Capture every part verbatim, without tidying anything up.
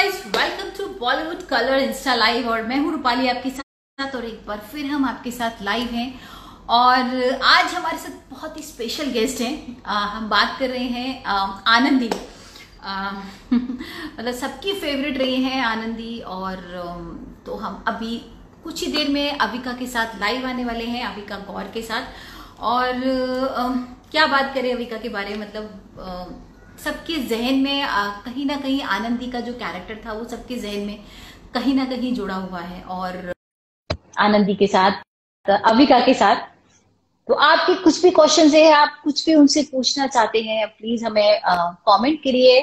Guys, welcome to Bollywood colour insta live. और मैं हूं रूपाली आपके साथ, और एक बार फिर हम आपके साथ लाइव हैं। और आज हमारे साथ बहुत ही स्पेशल गेस्ट हैं। आ, हम बात कर रहे हैं आ, आनंदी। आ, मतलब सबकी फेवरेट रही हैं आनंदी। और अम, तो हम अभी कुछ ही देर में अविका के साथ लाइव आने वाले हैं, अविका गौर के साथ। और अम, क्या बात करें अविका के बारे में, मतलब अम, सबके जहन में आ, कहीं ना कहीं आनंदी का जो कैरेक्टर था वो सबके जहन में कहीं ना कहीं जुड़ा हुआ है। और आनंदी के साथ, अविका के साथ, तो आपके कुछ भी क्वेश्चन है, आप कुछ भी उनसे पूछना चाहते हैं, प्लीज हमें कमेंट करिए।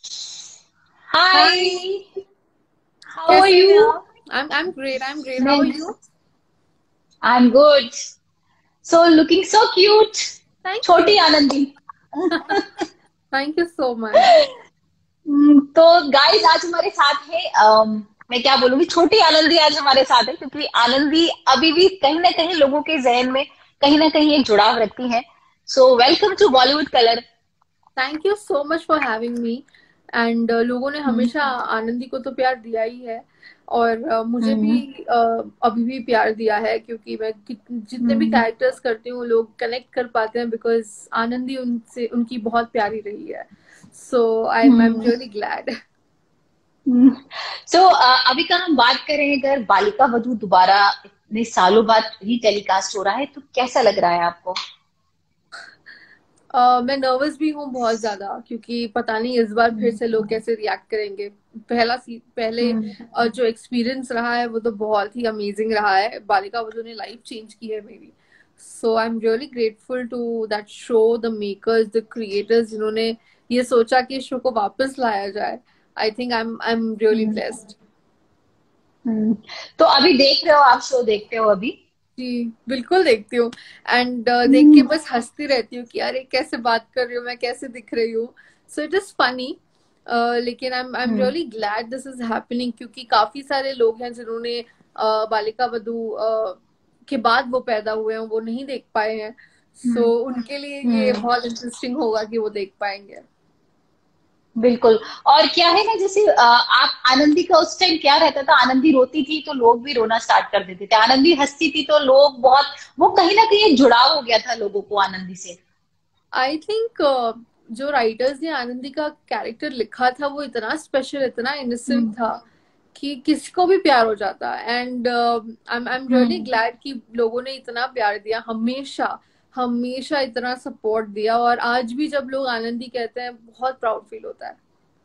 हाय। हाय, हाउ आर कैसे हैं यू? आप? I'm I'm great. I'm great. How मैं are you? I am good. So looking so cute, Thank छोटी you. Anandi. Thank you so much. Hmm, तो गाइस आज हमारे साथ है, अम, मैं क्या बोलूंगी, छोटी आनंदी आज हमारे साथ है, क्योंकि आनंदी अभी भी कहीं ना कहीं लोगों के जहन में कहीं ना कहीं एक जुड़ाव रखती है। So welcome to Bollywood colour. Thank you so much for having me. And uh, लोगों ने हमेशा आनंदी को तो प्यार दिया ही है, और uh, मुझे भी uh, अभी भी प्यार दिया है, क्योंकि मैं कित- जितने भी कैरेक्टर्स करती हूँ लोग कनेक्ट कर पाते हैं, बिकॉज आनंदी उनसे उनकी बहुत प्यारी रही है. So I am I am really glad. So अभी का हम बात कर रहे हैं, अगर बालिका वधू दोबारा इतने सालों बाद री टेलीकास्ट हो रहा है तो कैसा लग रहा है आपको? Uh, मैं नर्वस भी हूँ बहुत ज्यादा, क्योंकि पता नहीं इस बार फिर से लोग कैसे रिएक्ट करेंगे. पहला सी पहले uh, जो एक्सपीरियंस रहा है वो तो बहुत ही अमेजिंग रहा है. बालिका वधू ने लाइफ चेंज की है मेरी. So I am really grateful to that show, the makers, the creators, जिन्होंने ये सोचा कि शो को वापस लाया जाए. I think I am I am really blessed. Hmm, तो अभी देख रहे हो, आप शो देखते हो अभी? जी, बिल्कुल देखती हूँ. एंड uh, देख के बस हंसती रहती हूँ कि अरे कैसे बात कर रही हूँ मैं, कैसे दिख रही हूँ. So it is funny. लेकिन I am I am really glad this is happening, क्योंकि काफी सारे लोग हैं जिन्होंने uh, बालिका वधू uh, के बाद वो पैदा हुए हैं, वो नहीं देख पाए हैं. सो so, उनके लिए ये बहुत इंटरेस्टिंग होगा कि वो देख पाएंगे. बिल्कुल। और क्या है ना, जैसे अ, आप आनंदी का उस टाइम क्या रहता था, आनंदी रोती थी तो लोग भी रोना स्टार्ट कर देते थे, आनंदी हंसती थी तो लोग बहुत, वो कहीं ना कहीं एक जुड़ाव हो गया था लोगों को आनंदी से। आई थिंक जो राइटर्स ने आनंदी का कैरेक्टर लिखा था वो इतना स्पेशल, इतना इनोसेंट हम्म। था कि किसको भी प्यार हो जाता. And I am I am really hmm. Glad कि लोगों ने इतना प्यार दिया, हमेशा हमेशा इतना सपोर्ट दिया. और आज भी जब लोग आनंदी कहते हैं बहुत प्राउड फील होता है.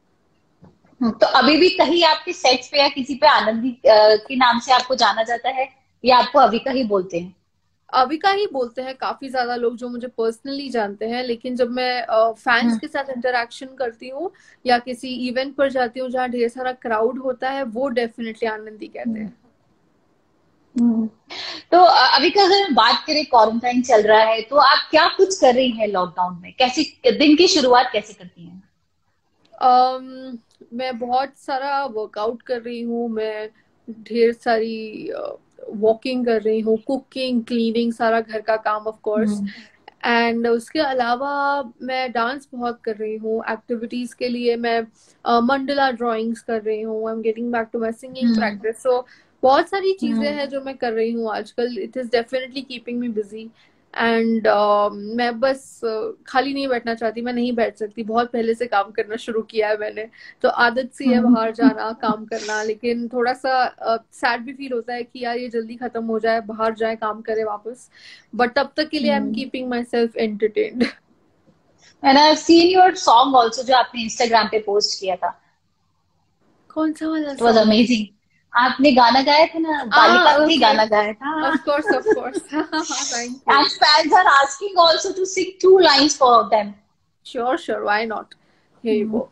तो अभी भी कहीं आपके सेट्स पे या किसी पे आनंदी अ, के नाम से आपको जाना जाता है, या आपको अविका ही बोलते हैं? अविका ही बोलते हैं काफी ज्यादा लोग जो मुझे पर्सनली जानते हैं, लेकिन जब मैं फैंस हम्म। के साथ इंटरेक्शन करती हूँ या किसी इवेंट पर जाती हूँ जहाँ ढेर सारा क्राउड होता है, वो डेफिनेटली आनंदी कहते हम्म। हैं. हम्म। तो अ, अभी का अगर बात करें, क्वारंटाइन चल रहा है तो आप क्या कुछ कर रही हैं लॉकडाउन में, कैसे दिन की शुरुआत कैसे करती हैं? um, मैं बहुत सारा वर्कआउट कर रही हूँ. मैं ढेर सारी वॉकिंग कर रही हूँ, कुकिंग, क्लीनिंग, सारा घर का काम ऑफ कोर्स. हम्म। एंड उसके अलावा मैं डांस बहुत कर रही हूँ. एक्टिविटीज के लिए मैं uh, मंडला ड्राइंग्स कर रही हूँ. I am getting back to my singing hmm. Practice. So बहुत सारी चीजें हम्म। हैं जो मैं कर रही हूँ आजकल. It is definitely keeping me busy. And मैं बस uh, खाली नहीं बैठना चाहती. मैं नहीं बैठ सकती, बहुत पहले से काम करना शुरू किया है मैंने. तो आदत सी है हम्म। बाहर जाना, काम करना. लेकिन थोड़ा सा सैड भी फील होता है कि यार ये जल्दी खत्म हो जाए, बाहर जाए, काम करे वापस. बट तब तक के लिए I am hmm. Keeping myself entertained. And I seen your song also, जो आपने इंस्टाग्राम पे पोस्ट किया था। कौन सा वाला इट वाज सॉन्ग? अमेजिंग। आपने गाना गाया था ना, Ah, बालिका पे ही okay. गाना गाया था। Of course, of course. Thank and you. Fans are asking also to sing two lines for them. Sure, sure. Why not? Here you go.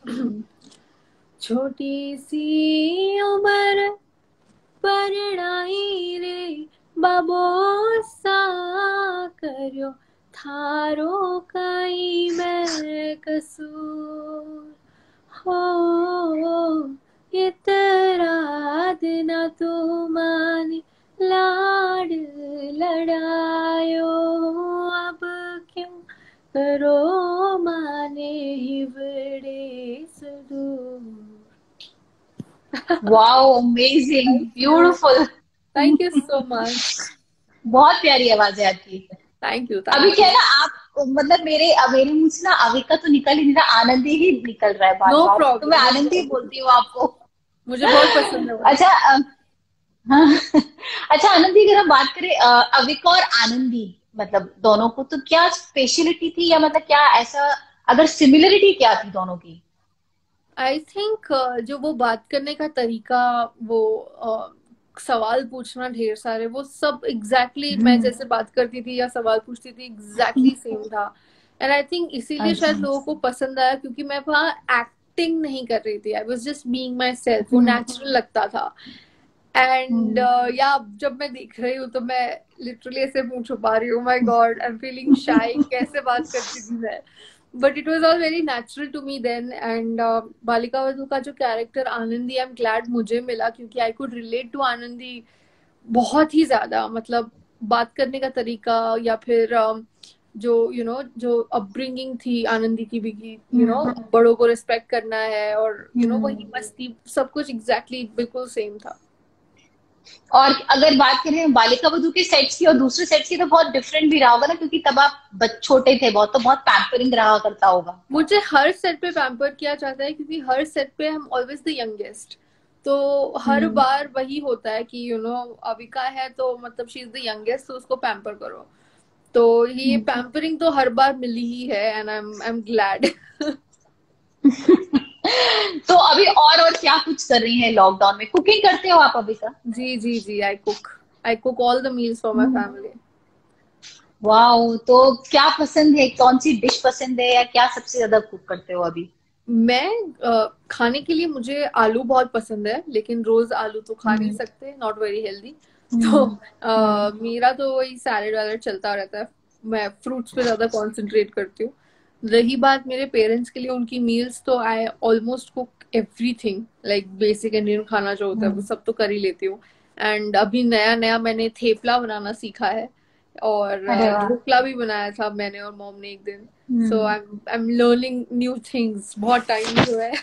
छोटी सी उम्र परणाई रे बाबोसा करो थारो काई मैं कसूर हो. इतराद न तू मानी लाड लड़ायो, अब क्यों करो माने हिवड़े सुदूर. Wow, amazing, thank you, beautiful. Thank you so much. बहुत प्यारी आवाज है आपकी। थैंक यू, अभी थैंक क्या यू। है ना, आप मतलब मेरे मेरे मुंह से ना अविका तो निकल ही नहीं रहा, आनंदी ही निकल रहा है बार नो बार, तो मैं प्रॉब्लम, नो आनंदी प्रॉब्लम। बोलती हूँ आपको। मुझे बहुत पसंद है वो नाम। अच्छा, अ, हाँ। अच्छा आनंदी, अगर हम बात करें अ, अविका और आनंदी, मतलब दोनों को, तो क्या स्पेशलिटी थी, या मतलब क्या ऐसा, अगर सिमिलरिटी क्या थी दोनों की? आई थिंक जो वो बात करने का तरीका, वो uh, सवाल पूछना ढेर सारे, वो सब एग्जैक्टली exactly मैं हम्म। जैसे बात करती थी या सवाल पूछती थी एग्जैक्टली exactly सेम था। एंड आई थिंक इसीलिए शायद अच्छा। लोगों को पसंद आया, क्योंकि मैं वहाँ एक्टिंग नहीं कर रही थी, I was just being myself, वो हम्म। नेचुरल लगता था। And hmm. uh, या जब मैं देख रही हूँ तो मैं लिटरली ऐसे मुंह छुपा रही हूँ, my god I am feeling shy, कैसे बात करती थी मैं। But it was all very natural to me then. And Balika Vadhu का जो character Anandi, I am glad मुझे मिला, क्योंकि I could relate to Anandi बहुत ही ज्यादा। मतलब बात करने का तरीका, या फिर um, जो यू you नो know, जो अपब्रिंगिंग थी आनंदी की भी, कि यू नो हम्म। बड़ों को रिस्पेक्ट करना है, और यू you नो know, वही हम्म। मस्ती, सब कुछ एग्जैक्टली exactly, बिल्कुल सेम था। और अगर बात करें बालिका वधू के सेट्स की और दूसरे सेट्स की, तो बहुत डिफरेंट भी रहा होगा ना, क्योंकि तब आप बच छोटे थे बहुत, तो बहुत पैम्परिंग रहा करता होगा। मुझे हर सेट पे पैम्पर किया जाता है, क्योंकि हर सेट पे हम ऑलवेज द यंगेस्ट। तो हर हम्म। बार वही होता है कि you you know know, Avika है तो मतलब शी इज द यंगेस्ट, तो उसको पैम्पर करो। तो ये हम्म। पैम्परिंग तो हर बार मिली ही है, and I am I am glad. तो अभी और और क्या कुछ कर रही हैं लॉकडाउन में? कुकिंग करते हो आप अभी का? जी जी जी, I cook, I cook all the meals for my family. Wow, तो क्या पसंद है, कौन सी डिश पसंद है, या क्या सबसे ज्यादा कुक करते हो अभी? मैं uh, खाने के लिए मुझे आलू बहुत पसंद है, लेकिन रोज आलू तो खा नहीं हम्म। सकते, नॉट वेरी हेल्दी। तो हम्म। uh, मेरा तो वही सैलेड वैलेड चलता रहता है। मैं फ्रूट्स पे ज्यादा कंसंट्रेट करती हूँ। रही बात मेरे पेरेंट्स के लिए उनकी मील्स, तो I almost cook everything, like basic Indian खाना जो होता है वो हम्म। सब तो कर ही लेती हूँ। एंड अभी नया नया मैंने थेपला बनाना सीखा है, और अरे uh, वाह। ढोकला भी बनाया था मैंने और मॉम ने एक दिन। So hmm. I I am learning new things, बहुत टाइम जो है।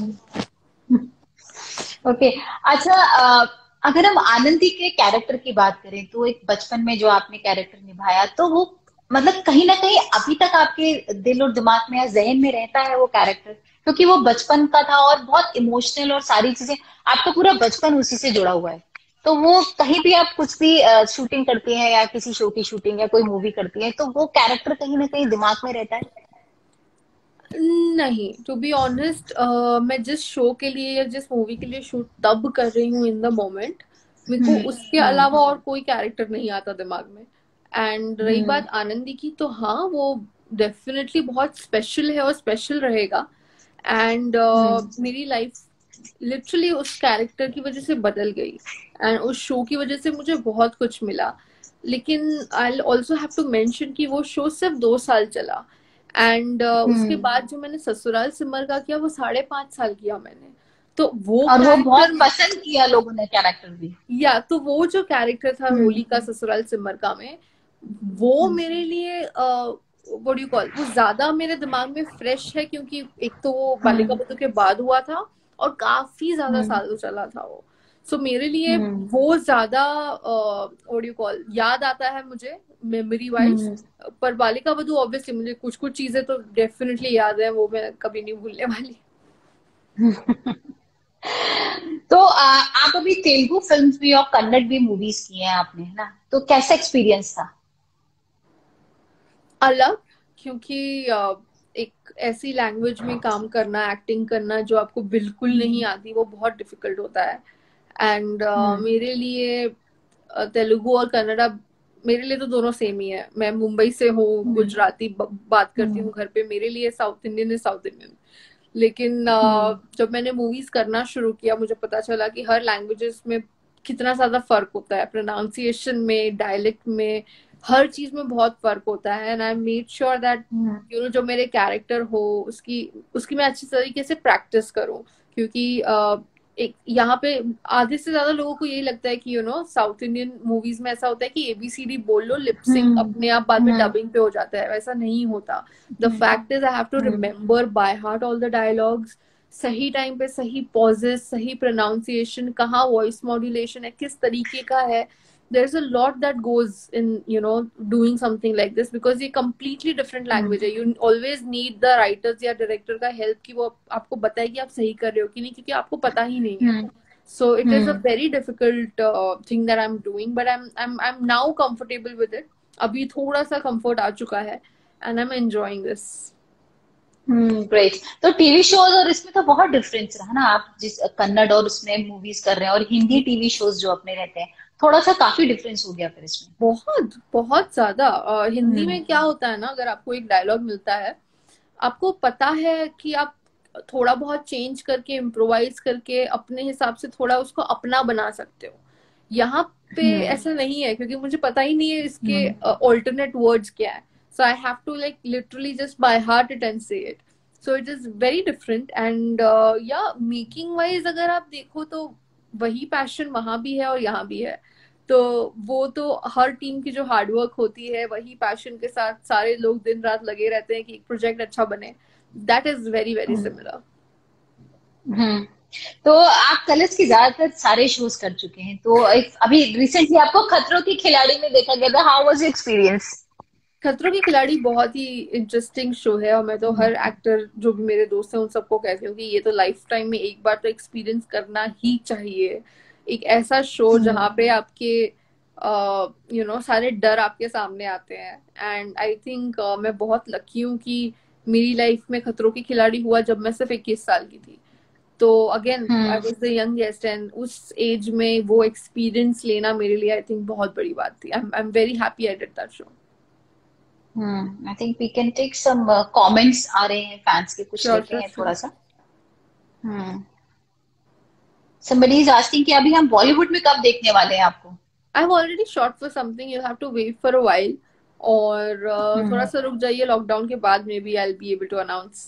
ओके। अच्छा, अ, अगर हम आनंदी के कैरेक्टर की बात करें, तो एक बचपन में जो आपने कैरेक्टर निभाया, तो वो मतलब कहीं ना कहीं अभी तक आपके दिल और दिमाग में या जहन में रहता है वो कैरेक्टर, क्योंकि वो बचपन का था और बहुत इमोशनल, और सारी चीजें, आपका पूरा बचपन उसी से जुड़ा हुआ है। तो वो कहीं भी आप कुछ भी शूटिंग करती हैं, या किसी शो की शूटिंग या कोई मूवी करती हैं, तो वो कैरेक्टर कहीं ना कहीं दिमाग में रहता है? नहीं, टू बी ऑनेस्ट, मैं जिस शो के लिए या जिस मूवी के लिए शूट तब कर रही हूँ इन द मोमेंट, मेरे को हम्म। उसके हम्म। अलावा और कोई कैरेक्टर नहीं आता दिमाग में। एंड रही हम्म। बात आनंदी की, तो हाँ वो डेफिनेटली बहुत स्पेशल है और स्पेशल रहेगा। And uh, hmm. मेरी लाइफ लिटरली उस कैरेक्टर की वजह से बदल गई, एंड उस शो की वजह से मुझे बहुत कुछ मिला। लेकिन I also have to mention कि वो शो सिर्फ दो साल चला, एंड uh, उसके हम्म। बाद जो मैंने ससुराल सिमर का किया वो साढ़े पांच साल किया मैंने। तो वो और वो बहुत कैरेक्टर, पसंद किया लोगों ने कैरेक्टर भी। या तो वो जो कैरेक्टर था हम्म। होली का ससुराल सिमर का में, वो हम्म। मेरे लिए व्हाट यू कॉल, वो ज्यादा मेरे दिमाग में फ्रेश है, क्योंकि एक तो वो बालिका हम्म। बधू के बाद हुआ था, और काफी ज्यादा हम्म। सालों चला था वो। सो so, मेरे लिए हम्म। वो ज्यादा व्हाट यू कॉल याद आता है मुझे, मेमोरी वाइज। हम्म। पर बालिका बधू ऑब्वियसली मुझे कुछ कुछ चीजें तो डेफिनेटली याद है, वो मैं कभी नहीं भूलने वाली। तो आ, आप अभी तेलुगु फिल्म्स भी और कन्नड़ भी मूवीज की हैं आपने, है ना? तो कैसा एक्सपीरियंस था? अलग, क्योंकि अ, एक ऐसी लैंग्वेज में काम करना, एक्टिंग करना जो आपको बिल्कुल नहीं हम्म। आती, वो बहुत डिफिकल्ट होता है। And hmm. मेरे लिए अ, तेलुगु और कन्नड़ा, मेरे लिए तो दोनों सेम ही है। मैं मुंबई से हूँ, हम्म। गुजराती ब- बात करती हम्म। हूँ घर पे, मेरे लिए South Indian is South Indian. लेकिन हम्म। अ, जब मैंने मूवीज करना शुरू किया, मुझे पता चला कि हर लैंग्वेजेस में कितना ज्यादा फर्क होता है, प्रोनाउंसिएशन में, डायलेक्ट में, हर चीज में बहुत फर्क होता है। And I made sure that hmm. You know जो मेरे कैरेक्टर हो, उसकी उसकी मैं अच्छी तरीके से प्रैक्टिस करूं। क्योंकि अ, एक यहाँ पे आधे से ज्यादा लोगों को यही लगता है कि you know South Indian movies में ऐसा होता है कि एबीसीडी बोल लो, लिपसिंग हम्म। अपने आप बाद में हम्म। डबिंग पे हो जाता है, वैसा नहीं होता। The hmm. Fact is I have to hmm. Remember by heart all the dialogues. सही टाइम पे सही पॉजेस, सही प्रोनाउंसिएशन, कहाँ वॉइस मॉड्यूलेशन है, किस तरीके का है. there's a lot that goes in, you know, doing something like this, because ये completely different language है. you always need the writers या director का help कि वो आपको बताए कि आप सही कर रहे हो कि नहीं, क्योंकि आपको पता ही नहीं है. so it is a very difficult uh, thing that I'm doing, but I'm I'm I'm now comfortable with it. अभी थोड़ा सा comfort आ चुका है and I'm enjoying this. Hmm, great. तो टीवी शोज और इसमें तो बहुत डिफरेंस रहा ना. आप जिस कन्नड़ और उसमें मूवीज कर रहे हैं और हिंदी टीवी शोज जो अपने रहते हैं, थोड़ा सा काफी डिफरेंस हो गया फिर इसमें. बहुत बहुत ज्यादा. uh, हिंदी हम्म. में क्या होता है ना, अगर आपको एक डायलॉग मिलता है, आपको पता है कि आप थोड़ा बहुत चेंज करके, इम्प्रोवाइज करके, अपने हिसाब से थोड़ा उसको अपना बना सकते हो. यहाँ पे हम्म. ऐसा नहीं है, क्योंकि मुझे पता ही नहीं है इसके हम्म. ऑल्टरनेट वर्ड्स क्या है. so I have to like literally just by heart it and say it. so it is very different and uh, yeah, making wise अगर आप देखो तो वही पैशन वहां भी है और यहाँ भी है. तो वो तो हर टीम की जो हार्डवर्क होती है, वही पैशन के साथ सारे लोग दिन रात लगे रहते हैं कि एक प्रोजेक्ट अच्छा बने. That is very very similar. Hmm. तो आप कलर्स के ज्यादातर सारे शोज कर चुके हैं, तो एक अभी रिसेंटली आपको खतरों की खिलाड़ी में देखा गया था. How was your experience? खतरों की खिलाड़ी बहुत ही इंटरेस्टिंग शो है, और मैं तो हर एक्टर जो भी मेरे दोस्त हैं उन सबको कहती हूँ कि ये तो लाइफ टाइम में एक बार तो एक्सपीरियंस करना ही चाहिए. एक ऐसा शो जहाँ पे आपके यू नो सारे डर आपके सामने आते हैं. एंड आई थिंक मैं बहुत लकी हूँ कि मेरी लाइफ में खतरों की खिलाड़ी हुआ जब मैं सिर्फ इक्कीस साल की थी. तो again I was the youngest, and उस एज में वो एक्सपीरियंस लेना मेरे लिए आई थिंक बहुत बड़ी बात थी. I am very happy I did that show. I think we can take some comments आ रहे हैं फैंस के, कुछ Sure, लेते sure, हैं sure. थोड़ा सा. हम्म. somebody is asking कि अभी हम बॉलीवुड में कब देखने वाले हैं आपको? I've already shot for something. You'll have to wait for a while. और uh, थोड़ा सा रुक जाइए, लॉकडाउन के बाद maybe I'll be able to announce.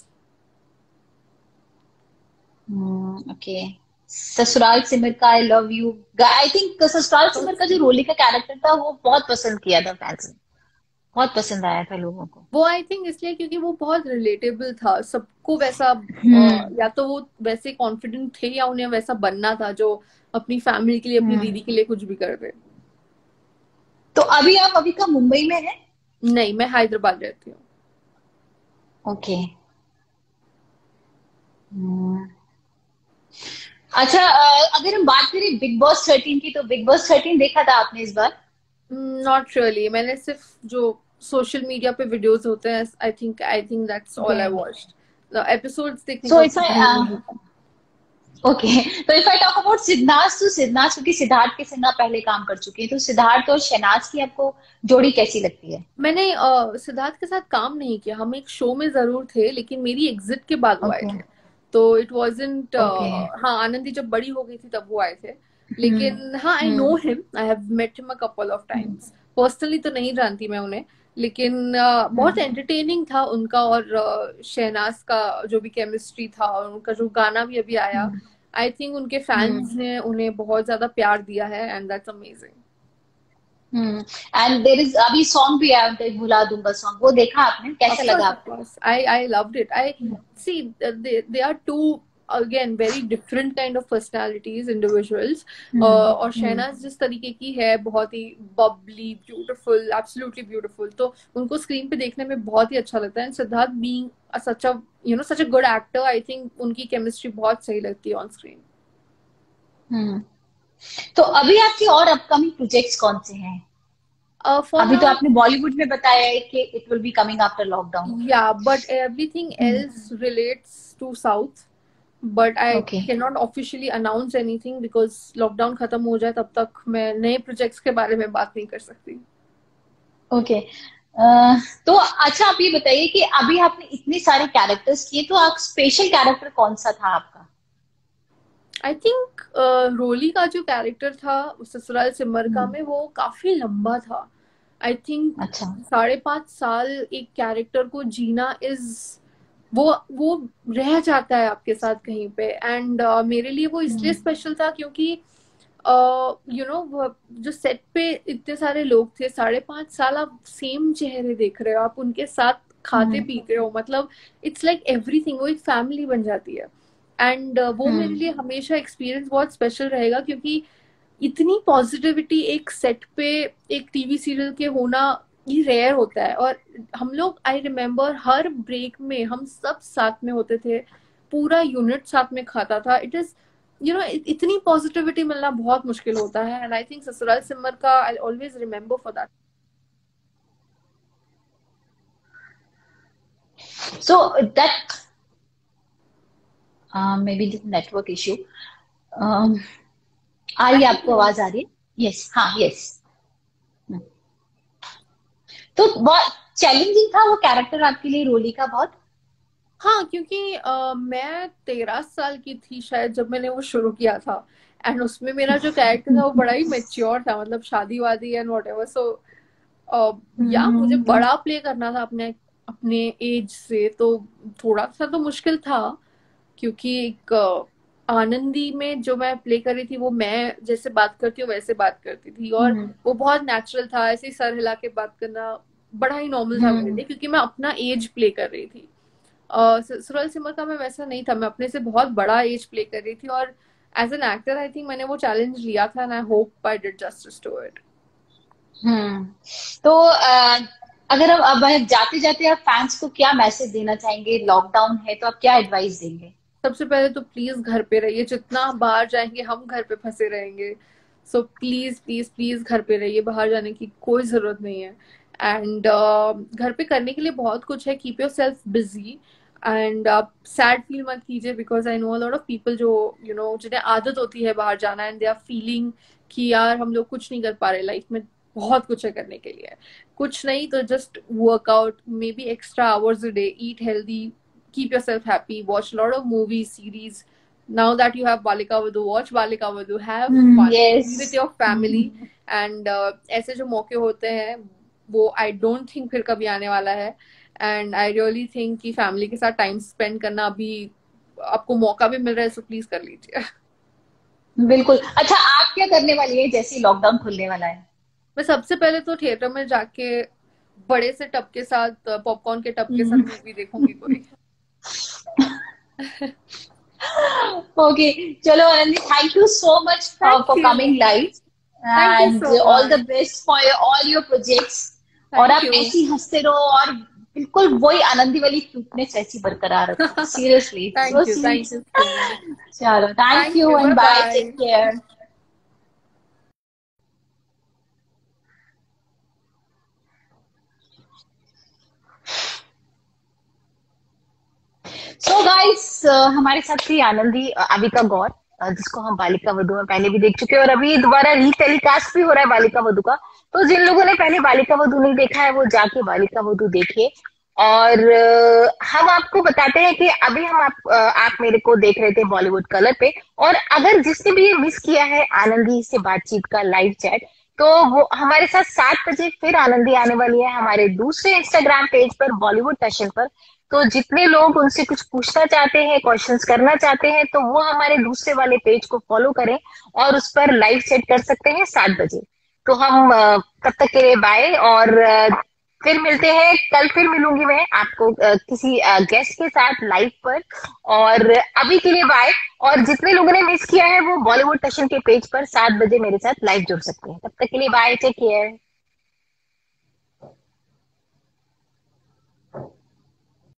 Okay. Sasural Simar Ka I love you. I think Sasural Simar का जो रोली का कैरेक्टर था वो बहुत पसंद किया था फैंस ने, बहुत पसंद आया था लोगों को. वो आई थिंक इसलिए क्योंकि वो बहुत रिलेटेबल था सबको. वैसा uh, या तो वो वैसे कॉन्फिडेंट थे या उन्हें वैसा बनना था जो अपनी फैमिली के लिए, अपनी दीदी के लिए कुछ भी कर दे. तो अभी आप अभी का मुंबई में हैं? नहीं, मैं हैदराबाद रहती हूँ. ओके. अच्छा, अगर हम बात करें बिग बॉस थर्टीन की, तो बिग बॉस थर्टीन देखा था आपने इस बार? Not really. मैंने सिर्फ जो सोशल मीडिया पे वीडियोस होते हैं, I think I think that's all I watched. Episodes देखने so को if I, ओके. तो if I talk about Siddharth, तो सिद्धार्थ, क्योंकि सिद्धार्थ के संग आप पहले काम कर चुके हैं, तो सिद्धार्थ और शहनाज की आपको जोड़ी कैसी लगती है? मैंने uh, सिद्धार्थ के साथ काम नहीं किया. हम एक शो में जरूर थे, लेकिन मेरी एग्जिट के बाद वो आए थे. तो इट वाजंट. हाँ, आनंदी जब बड़ी हो गई थी तब वो आए थे. लेकिन हाँ, I know him. I have met him a couple of times. Personally तो नहीं जानती मैं उन्हें, लेकिन uh, बहुत एंटरटेनिंग था उनका. और uh, शहनाज का जो भी केमिस्ट्री था, और उनका जो गाना भी अभी आया, आई थिंक उनके फैंस ने उन्हें बहुत ज्यादा प्यार दिया है, and that's amazing. And there is अभी सॉन्ग भी आया उनका, भुला दूंगा सॉन्ग, वो देखा आपने? कैसा लगा आपको? I I loved it. I see they are two again very different kind of personalities, individuals. और शहनाज जिस तरीके की है, बहुत ही बबली, ब्यूटीफुल, एब्सोल्युटली ब्यूटीफुल, तो उनको स्क्रीन पे देखने में बहुत ही अच्छा लगता है. And Siddharth being such a you know such a good actor, I think उनकी केमिस्ट्री बहुत सही लगती है ऑन स्क्रीन. हम्म. तो अभी आपके और अपकमिंग प्रोजेक्ट्स कौन से हैं? Uh, अभी तो आपने बॉलीवुड में बताया है कि it will be coming after lockdown. या but everything else relates to south. But I can not officially announce anything because lockdown खत्म हो जाए तब तक मैं नए प्रोजेक्ट्स के बारे में बात नहीं कर सकती. ओके. uh, तो अच्छा, आप ये बताइए कि अभी आपने इतने सारे कैरेक्टर्स किए, तो आप स्पेशल कैरेक्टर कौन सा था आपका? आई थिंक रोली का जो कैरेक्टर था ससुराल सिमर का में, वो काफी लंबा था. आई थिंक अच्छा. साढ़े पांच साल एक कैरेक्टर को जीना इज वो वो रह जाता है आपके साथ कहीं पे. एंड uh, मेरे लिए वो इसलिए स्पेशल था क्योंकि यू नो जो सेट पे इतने सारे लोग थे, साढ़े पांच साल आप सेम चेहरे देख रहे हो, आप उनके साथ खाते पीते हो, मतलब इट्स लाइक एवरीथिंग. वो एक फैमिली बन जाती है. एंड वो मेरे हम्म लिए हमेशा एक्सपीरियंस बहुत स्पेशल रहेगा, क्योंकि इतनी पॉजिटिविटी एक सेट पे एक टीवी सीरियल के होना ये रेयर होता है। और हम लोग, आई रिमेम्बर हर ब्रेक में हम सब साथ में होते थे, पूरा यूनिट साथ में खाता था। इट इज यू नो इतनी पॉजिटिविटी मिलना बहुत मुश्किल होता है, and I think Sasural Simar Ka I always remember for that. So that maybe network issue. आ रही है आपको आवाज आ रही है? यस, हाँ, यस। तो बहुत चैलेंजिंग था वो कैरेक्टर आपके लिए, रोली का बहुत? हाँ, क्योंकि uh, मैं तेरह साल की थी शायद जब मैंने वो शुरू किया था, एंड उसमें मेरा जो कैरेक्टर था वो बड़ा ही मेच्योर था, मतलब शादी वादी एंड वॉट एवर। सो या मुझे हम्म बड़ा प्ले करना था अपने अपने एज से, तो थोड़ा सा तो मुश्किल था। क्योंकि एक uh, आनंदी में जो मैं प्ले कर रही थी वो मैं जैसे बात करती हूँ वैसे बात करती थी, और हम्म वो बहुत नेचुरल था, ऐसे ही सर हिला के बात करना बड़ा ही नॉर्मल था मेरे हम्म लिए, क्योंकि मैं अपना एज प्ले कर रही थी। uh, ससुराल सिमर का मैं वैसा नहीं था, मैं अपने से बहुत बड़ा एज प्ले कर रही थी, और as an actor I think मैंने वो चैलेंज लिया था, and I hope I did justice to it. Hmm तो अ, अगर अब अब जाते जाते आप फैंस को क्या मैसेज देना चाहेंगे? लॉकडाउन है तो आप क्या एडवाइस देंगे? सबसे पहले तो प्लीज घर पे रहिए, जितना आप बाहर जाएंगे हम घर पे फंसे रहेंगे। सो प्लीज प्लीज प्लीज घर पे रहिए, बाहर जाने की कोई जरूरत नहीं है। एंड uh, घर पे करने के लिए बहुत कुछ है, keep yourself busy, and आप सैड फील मत कीजिए, because I know a lot of people जो यू you नो know, जिन्हें आदत होती है बाहर जाना, एंड दे आर फीलिंग कि यार हम लोग कुछ नहीं कर पा रहे लाइफ में। बहुत कुछ है करने के लिए, कुछ नहीं तो just workout, maybe extra hours a day, eat healthy, keep yourself happy, watch a lot of movies, series. Now that you have Balika Vadhu, watch Balika Vadhu, have fun, yes. be with your family, and uh, ऐसे जो मौके होते हैं वो I don't think फिर कभी आने वाला है, एंड आई रियली थिंक कि फैमिली के साथ टाइम स्पेंड करना अभी आपको मौका भी मिल रहा है, सो प्लीज कर लीजिए। बिल्कुल। अच्छा, आप क्या करने वाली है जैसे लॉकडाउन खुलने वाला है? मैं सबसे पहले तो थिएटर में जाके बड़े से टब के साथ, पॉपकॉर्न के टब के साथ हम्म मूवी देखूंगी कोई। ओके, चलो Anandi, thank you so much thank for you, coming live, thank you and so all the much. Best for all your projects. और थैंक आप यू, ऐसे ही हंसते रहो, और बिल्कुल वही आनंदी वाली क्यूटनेस ऐसी बरकरार रखो। Seriously, so thank you, sweet. Thank you so much. चलो, thank thank you you, and bye bye, take bye. Care. So guys, हमारे साथ थी आनंदी अ, अविका गौर, अ, जिसको हम बालिका वधू में पहले भी देख चुके हैं, और अभी दोबारा रीटेलीकास्ट भी हो रहा है बालिका वधू का। तो जिन लोगों ने पहले बालिका वधू नहीं देखा है वो जाके बालिका वधू देखिए। और अ, हम आपको बताते हैं कि अभी हम आप अ, आप मेरे को देख रहे थे बॉलीवुड कलर पे, और अगर जिसने भी ये मिस किया है आनंदी से बातचीत का लाइव चैट, तो वो हमारे साथ सात बजे फिर आनंदी आने वाली है हमारे दूसरे इंस्टाग्राम पेज पर, बॉलीवुड टशन पर। तो जितने लोग उनसे कुछ पूछना चाहते हैं, क्वेश्चंस करना चाहते हैं, तो वो हमारे दूसरे वाले पेज को फॉलो करें और उस पर लाइव चैट कर सकते हैं सात बजे। तो हम अ, तब तक के लिए बाय, और अ, फिर मिलते हैं कल। फिर मिलूंगी मैं आपको अ, किसी गेस्ट के साथ लाइव पर। और अभी के लिए बाय। और जितने लोगों ने मिस किया है वो बॉलीवुड टशन के पेज पर सात बजे मेरे साथ लाइव जुड़ सकते हैं। तब तक के लिए बाय, टेक केयर।